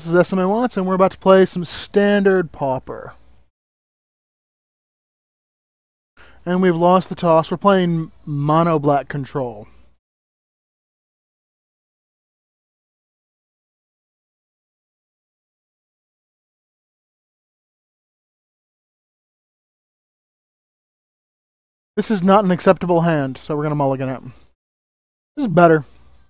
is SMA Watson. We're about to play some standard Pauper. And we've lost the toss. We're playing mono black control. This is not an acceptable hand, so we're going to mulligan it. This is better.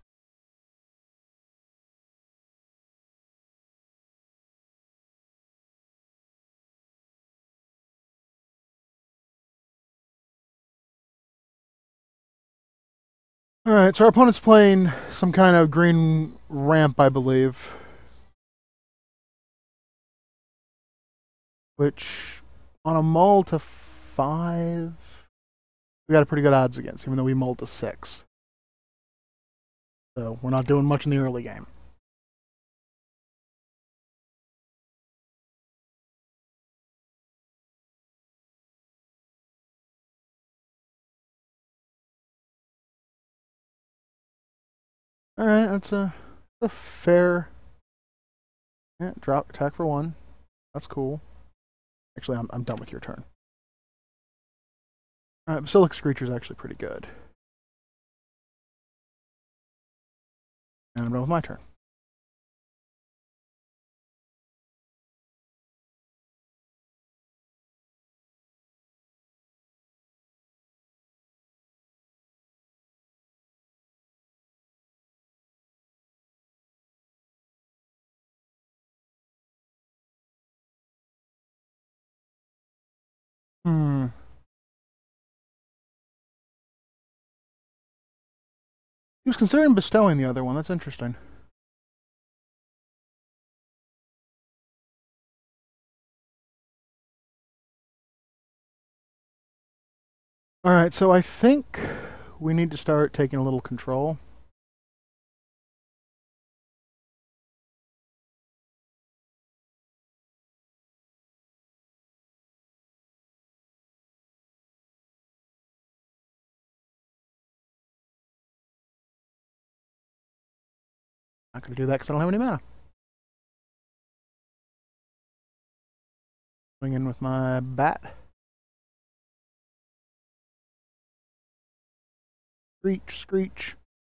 Alright, so our opponent's playing some kind of green ramp, I believe. Which, on a mull to 5, we got a pretty good odds against, even though we mulled to 6. So we're not doing much in the early game. Alright, that's a fair... Yeah, drop, attack for 1. That's cool. Actually, I'm done with your turn. Alright, Basilic Screecher's actually pretty good. And I'm done with my turn. He was considering bestowing the other one. That's interesting. Alright, so I think we need to start taking a little control. Not going to do that because I don't have any mana. Going in with my bat. Screech, screech.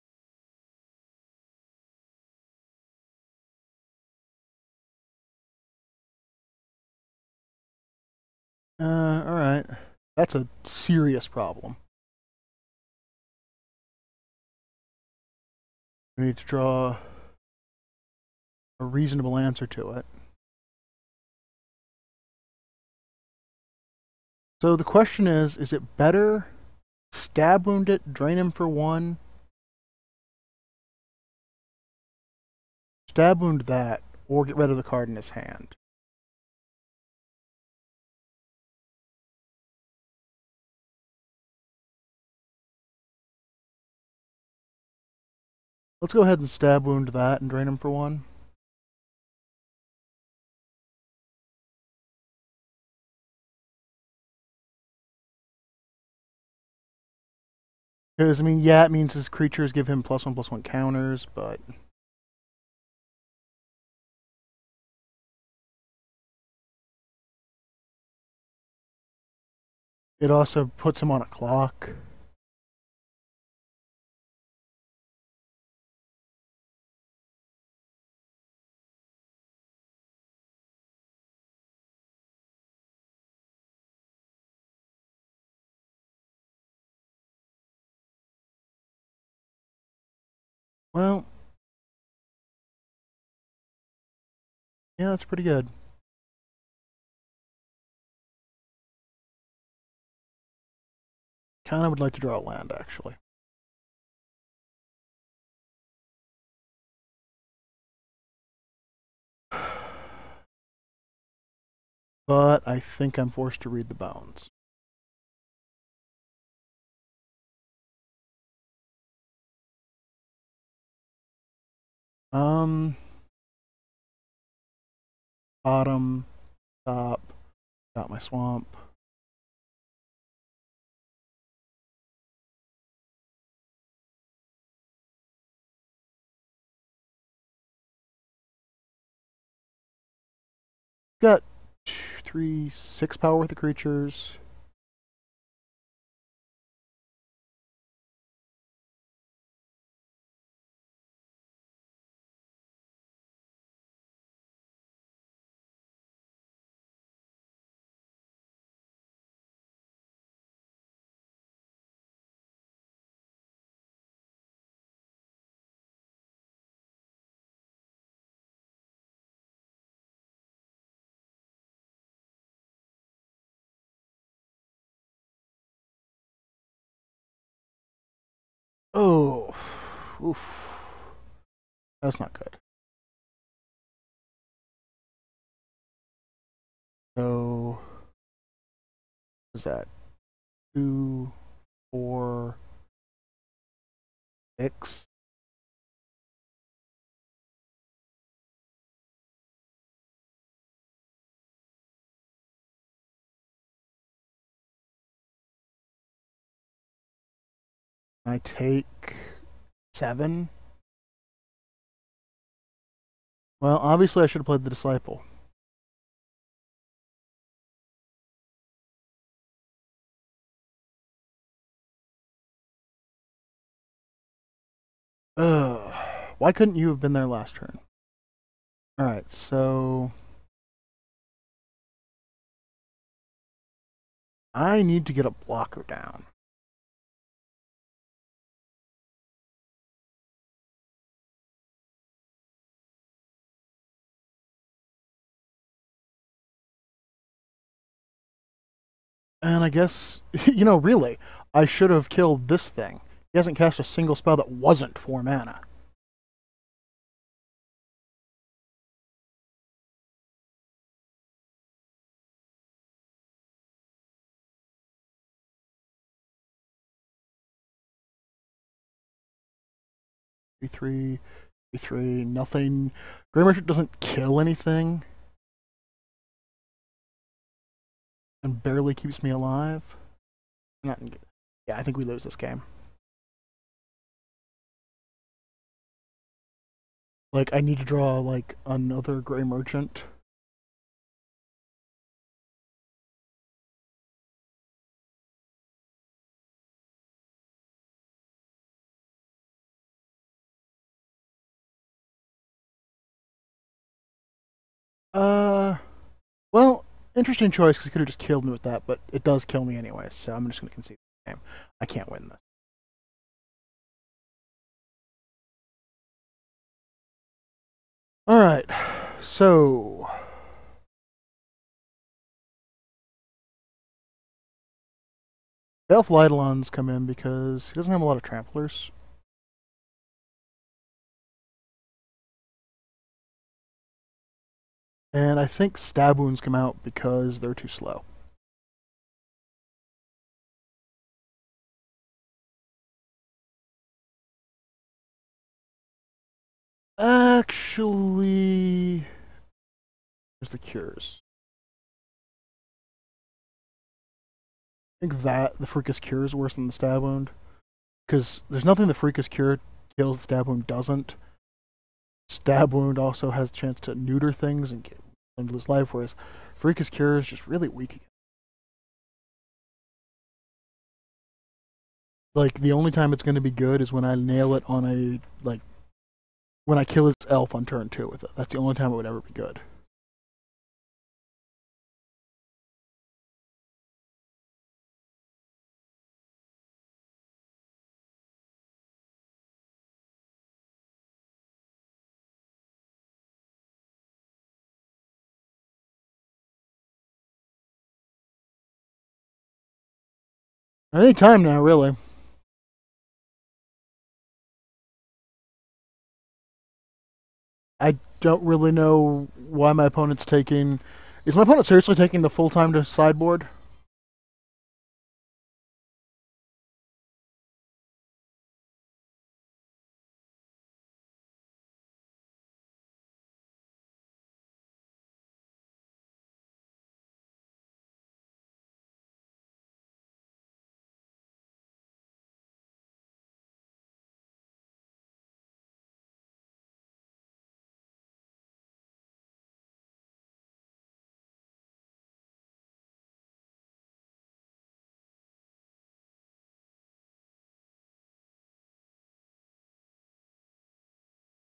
Alright. That's a serious problem. We need to draw a reasonable answer to it. So the question is it better stab wound it, drain him for 1? Stab wound that, or get rid of the card in his hand? Let's go ahead and stab wound that and drain him for 1. Because, I mean, yeah, it means his creatures give him +1/+1 counters, but... it also puts him on a clock. Well... yeah, that's pretty good. Kinda would like to draw a land, actually. But I think I'm forced to read the bones. Bottom, top, got my swamp. got 6 power with the creatures. Oh, oof. That's not good. So, what is that? 2, 4, 6. I take 7. Well, obviously I should have played the Disciple. Ugh. Why couldn't you have been there last turn? Alright, so I need to get a blocker down. And I guess, really, I should have killed this thing. He hasn't cast a single spell that wasn't 4 mana. B3, B3, nothing. Grey Merchant doesn't kill anything. And barely keeps me alive. Not good. Yeah, I think we lose this game. Like, I need to draw, like, another Grey Merchant. Well, interesting choice, because he could have just killed me with that, but it does kill me anyway, so I'm just going to concede the game. I can't win this. Alright, so Elf Eidolons come in because he doesn't have a lot of tramplers. And I think Stab Wounds come out because they're too slow. Actually, there's the cures. I think that the Freakus Cure is worse than the Stab Wound. Because there's nothing the Freakus Cure kills, the Stab Wound doesn't. Stab Wound also has a chance to neuter things and get them to lose life, whereas Freakus Cure is just really weak. Like, the only time it's going to be good is when I nail it on a, like, when I kill his elf on turn 2 with it. That's the only time it would ever be good. Any time now, really. I don't really know why my opponent's taking... Is my opponent seriously taking the full time to sideboard?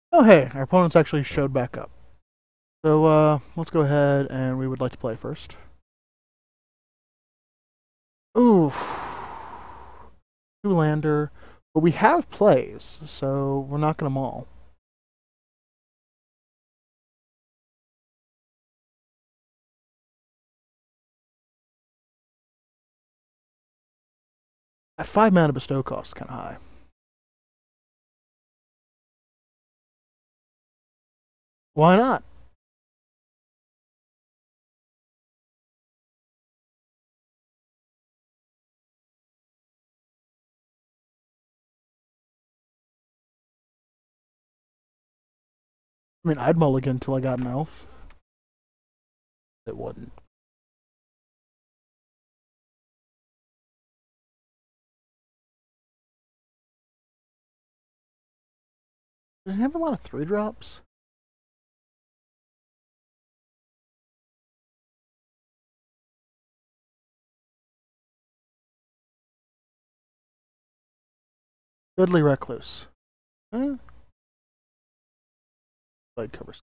Oh hey, our opponents actually showed back up. So let's go ahead and we would like to play first. Ooh, two-lander. But we have plays, so we're knocking them all. At 5 mana, bestow cost is kind of high. Why not? I mean, I'd mulligan until I got an elf. It wouldn't. Does he have a lot of 3-drops? Goodly Recluse. Blade covers.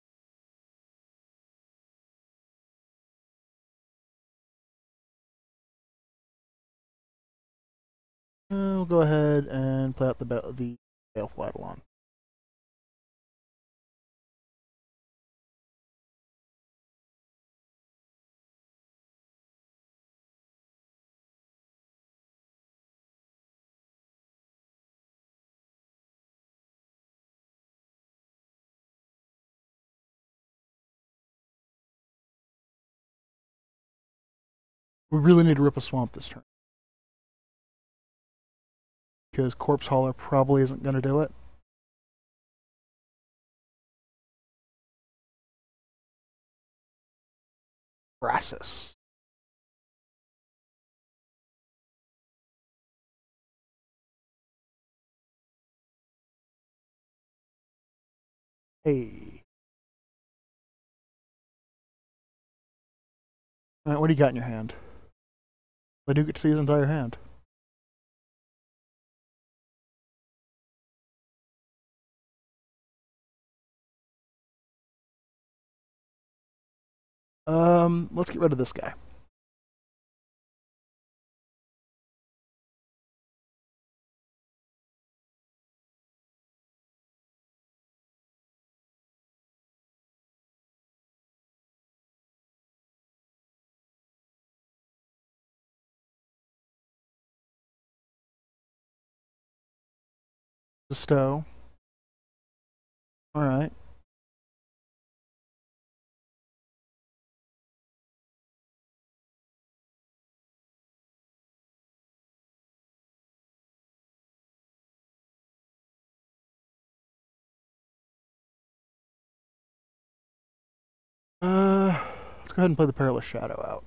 We'll go ahead and play out the Baleful Eidolon. We really need to rip a swamp this turn. Because Corpse Hauler probably isn't going to do it. Brassus. Hey. Alright, what do you got in your hand? I do get to see his entire hand. Let's get rid of this guy. Bestow. Alright. Let's go ahead and play the Perilous Shadow out.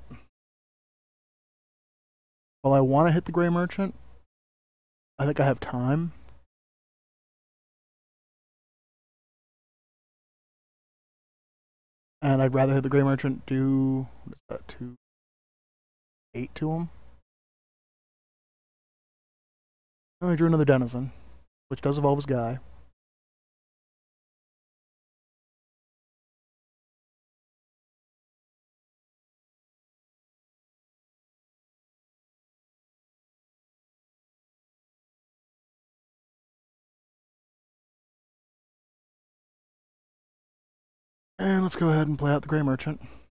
While I want to hit the Grey Merchant, I think I have time. And I'd rather hit the Grey Merchant do... What is that? 8 to him? Oh, I drew another Denizen, which does evolve his guy. And let's go ahead and play out the Grey Merchant.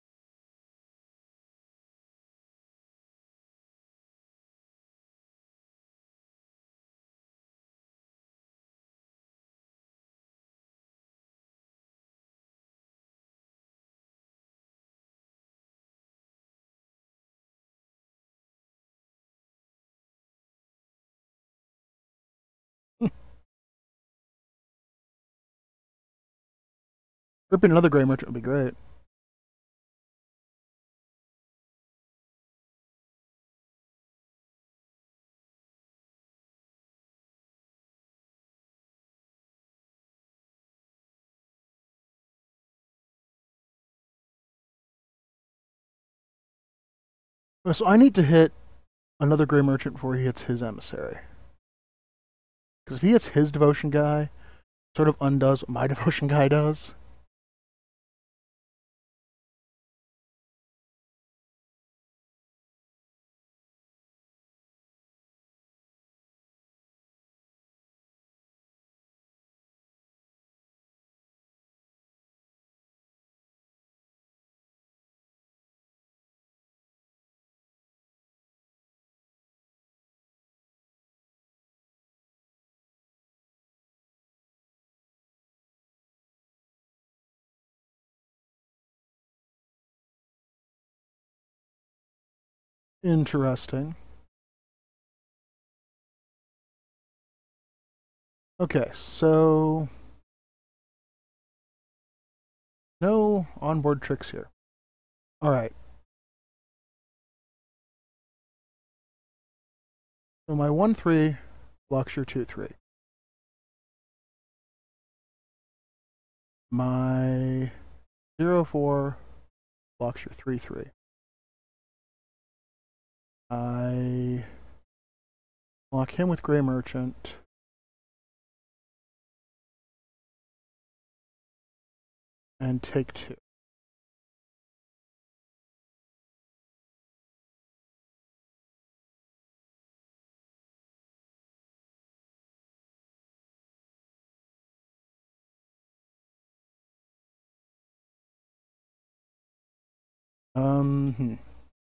Ripping another Grey Merchant would be great. So I need to hit another Grey Merchant before he hits his Emissary. Because if he hits his Devotion guy, Sort of undoes what my devotion guy does. Interesting. Okay, so no onboard tricks here. All right. So my 1-3 blocks your 2-3. My 0-4 blocks your 3-3. I block him with Gray Merchant. And take 2. Hmm.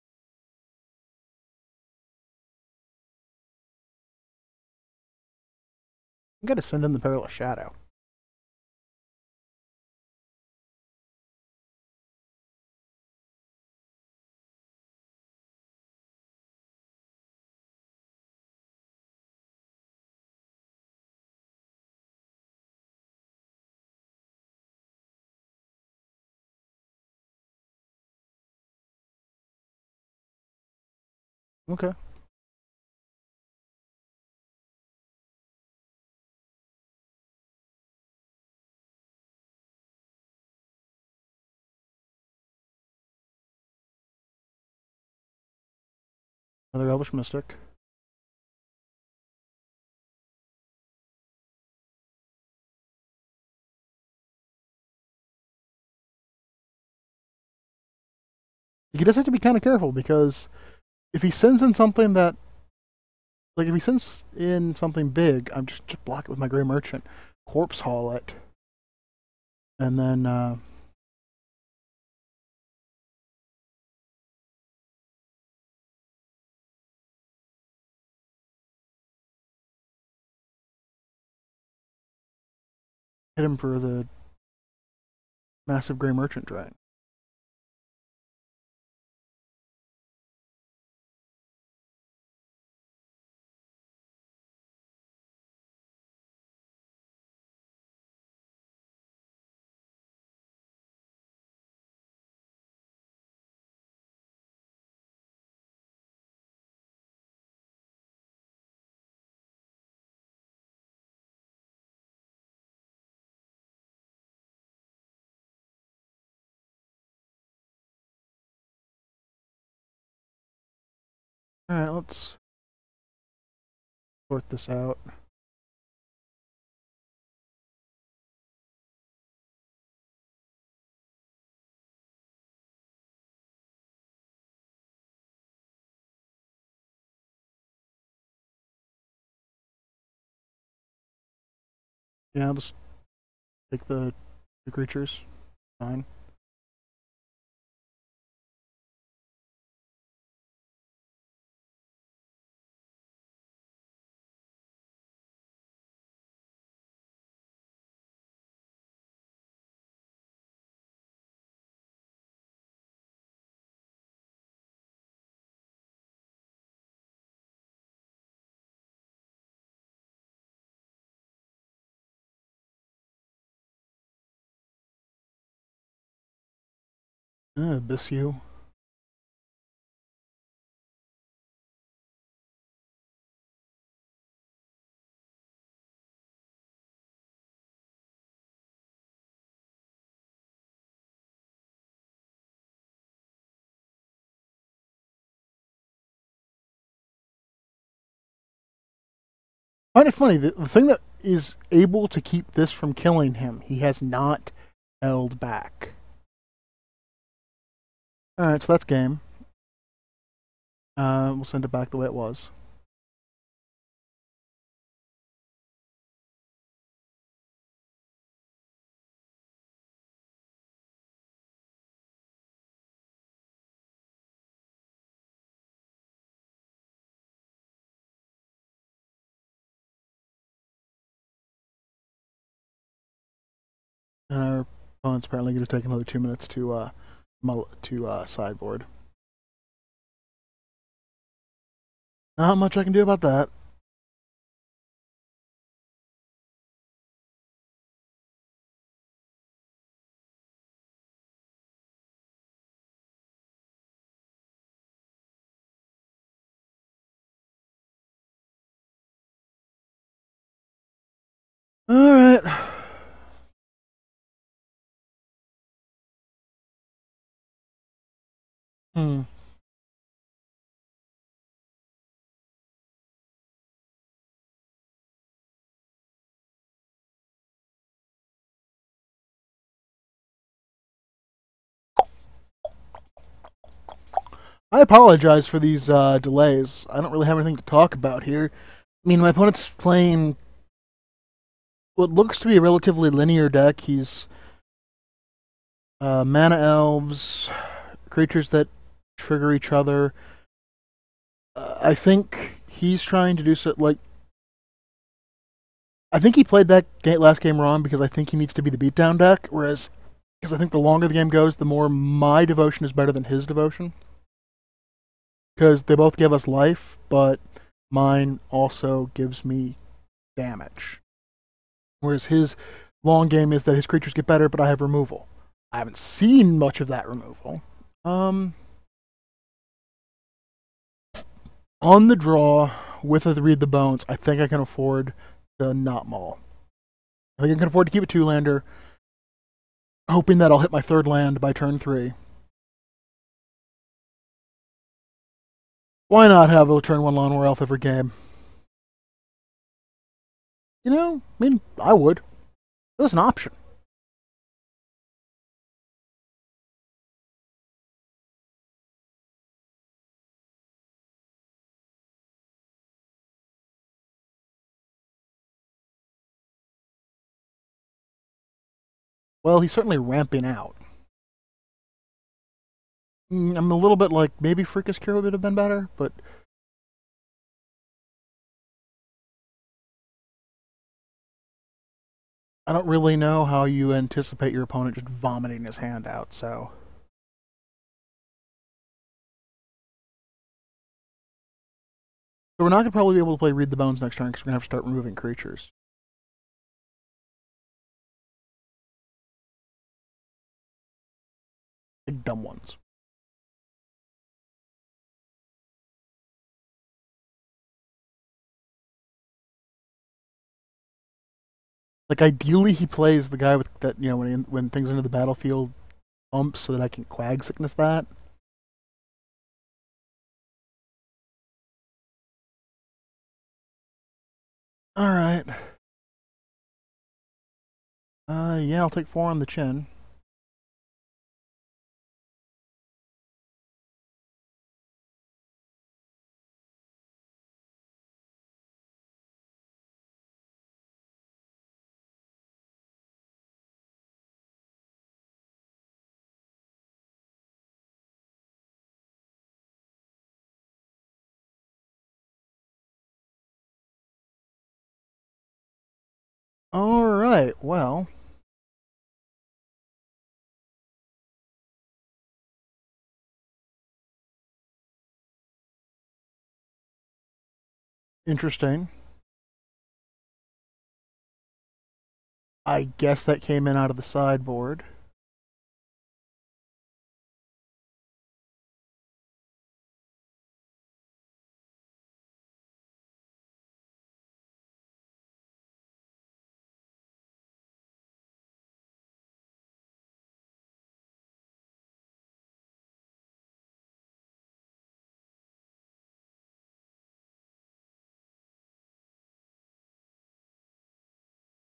I'm gonna send in the Perilous Shadow. Okay. Another Elvish Mystic. He does have to be kind of careful because if he sends in something that, like, if he sends in something big, I'm just block it with my Gray Merchant, Corpse Haul it, and then hit him for the massive Gray Merchant drain. Alright, let's sort this out. Yeah, I'll just take the creatures. Fine. Abyss you. I find it funny, the thing that is able to keep this from killing him, he has not held back. Alright, so that's game. We'll send it back the way it was. And our opponent's apparently going to take another 2 minutes to sideboard. Not much I can do about that. Alright. Hmm. I apologize for these delays. I don't really have anything to talk about here. I mean, my opponent's playing what looks to be a relatively linear deck. He's mana elves, creatures that trigger each other. I think he's trying to do so. Like, I think he played that last game wrong because I think he needs to be the beatdown deck. Whereas, because I think the longer the game goes, the more my devotion is better than his devotion. Because they both give us life, but mine also gives me damage. Whereas his long game is that his creatures get better, but I have removal. I haven't seen much of that removal. On the draw, with a Read the Bones, I think I can afford to not maul. I think I can afford to keep a 2-lander, hoping that I'll hit my 3rd land by turn 3. Why not have a turn 1 Lone War Elf every game? You know, I mean, I would. It was an option. Well, he's certainly ramping out. I'm a little bit like, maybe Freakish Cure would have been better, but I don't really know how you anticipate your opponent just vomiting his hand out, so. So we're not going to probably be able to play Read the Bones next turn because we're going to have to start removing creatures. Big dumb ones. Like, ideally he plays the guy with that, you know, when things enter the battlefield bumps so that I can Quag Sickness that. Alright. Yeah, I'll take 4 on the chin. Alright, well. Interesting. I guess that came in out of the sideboard.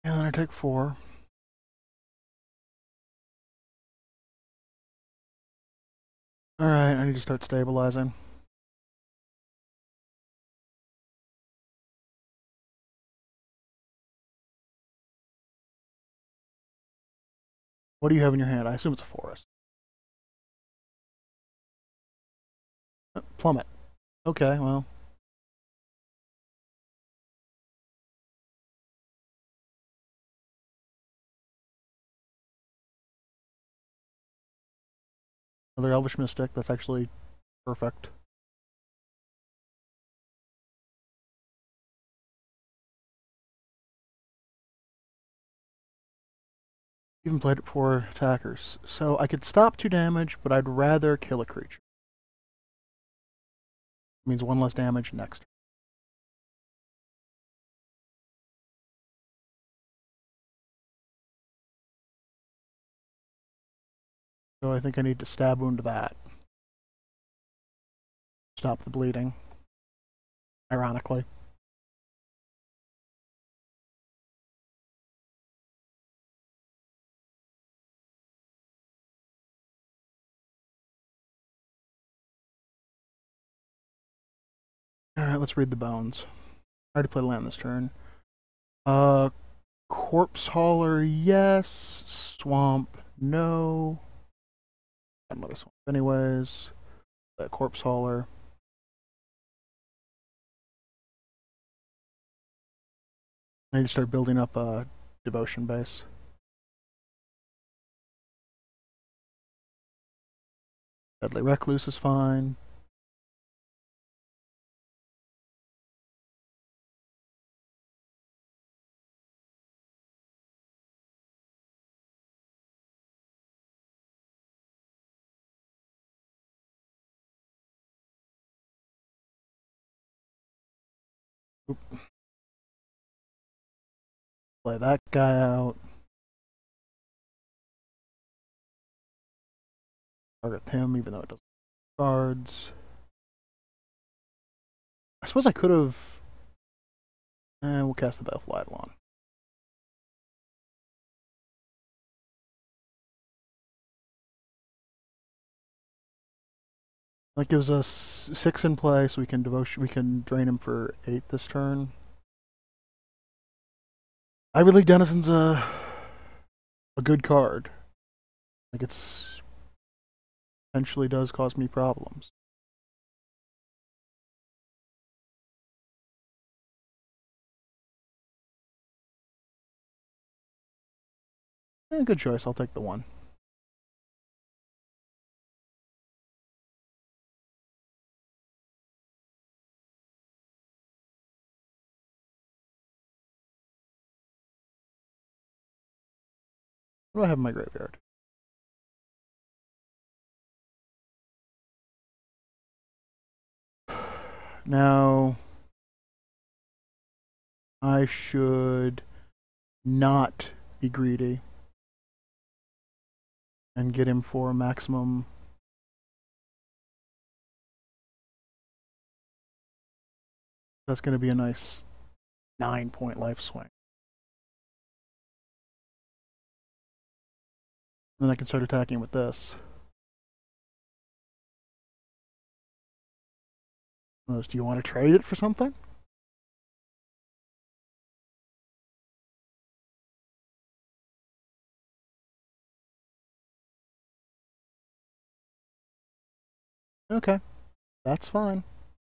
And then I take 4. Alright, I need to start stabilizing. What do you have in your hand? I assume it's a forest. Plummet. Okay, well. Another Elvish Mystic. That's actually perfect. Even played it for attackers. So I could stop 2 damage, but I'd rather kill a creature. It means 1 less damage next. So I think I need to stab wound that. Stop the bleeding. Ironically. Alright, let's read the bones. I already played land this turn. Corpse Hauler, yes. Swamp, no. Another swamp anyways. Corpse Hauler. I need to start building up a devotion base. Deadly Recluse is fine. Oop. Play that guy out. Target him, even though it doesn't have cards. I suppose I could have. We'll cast the Baleful Eidolon. That gives us 6 in play, so we can drain him for 8 this turn. Ivy League Denizen's a good card. Like, it's potentially does cause me problems. Good choice. I'll take the 1. What do I have in my graveyard? Now, I should not be greedy and get him for a maximum. That's going to be a nice 9-point life swing. Then I can start attacking with this. Do you want to trade it for something? Okay, that's fine.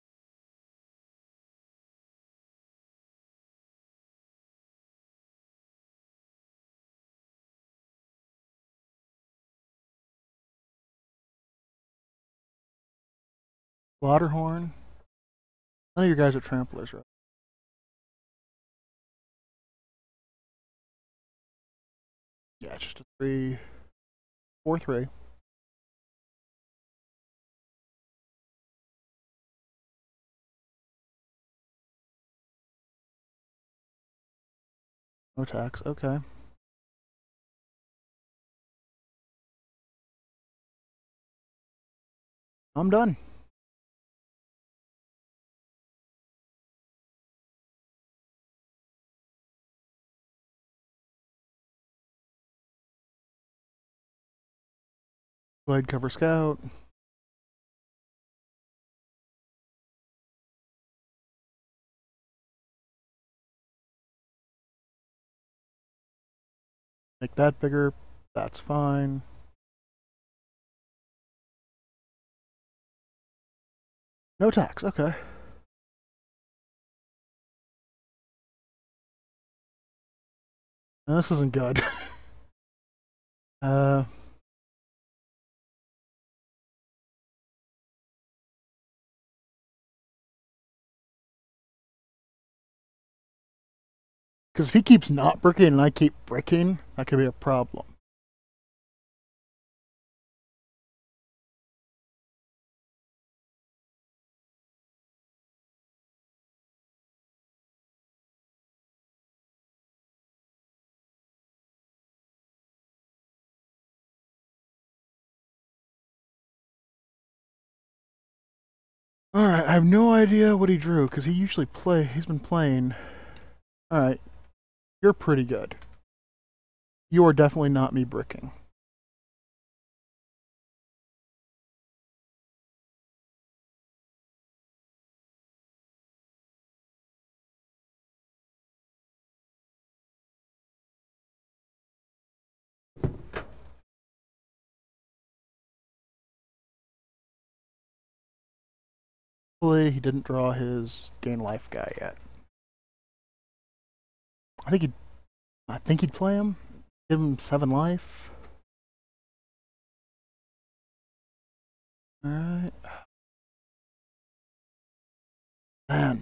Slaughterhorn. None of you guys are tramplers, right? Yeah, just a 3, 4-3. No tax. Okay. I'm done. Blade cover scout. Make that bigger. That's fine. No tax. Okay. No, this isn't good. uh. Because if he keeps not bricking and I keep bricking, that could be a problem. Alright, I have no idea what he drew, because he's been playing. Alright, you're pretty good. You are definitely not me bricking. Hopefully he didn't draw his gain life guy yet. I think he'd play him. Give him 7 life. Alright. Man.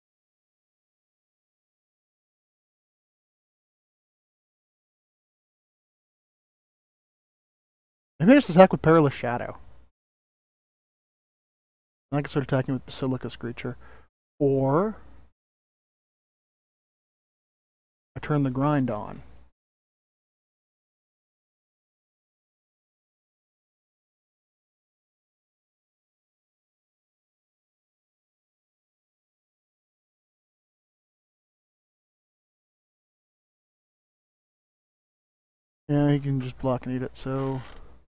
Maybe I just attack with Perilous Shadow. And I can start attacking with Basilica Screecher. Or I turn the grind on. Yeah, he can just block and eat it, so...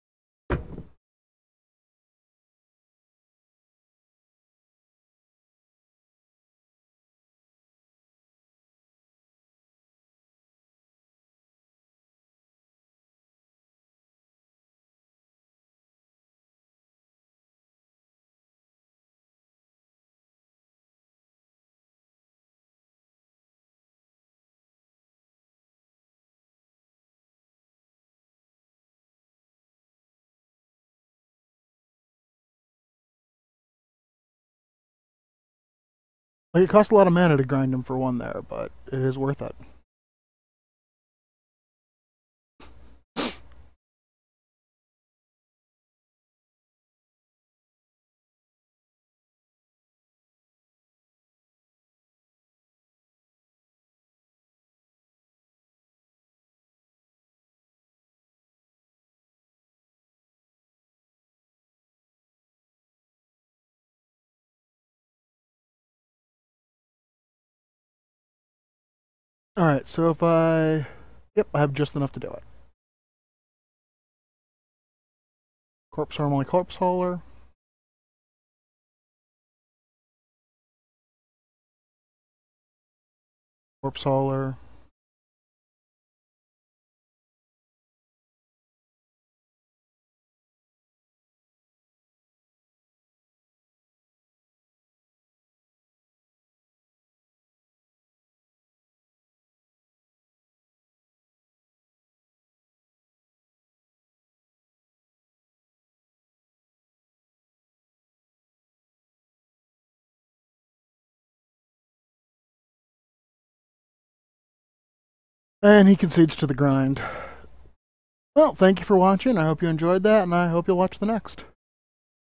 Like, it costs a lot of mana to grind him for 1 there, but it is worth it. Alright, so if I... Yep, I have just enough to do it. Corpse Harmony Corpse Hauler. Corpse Hauler. And he concedes to the grind. Well, thank you for watching. I hope you enjoyed that, and I hope you'll watch the next.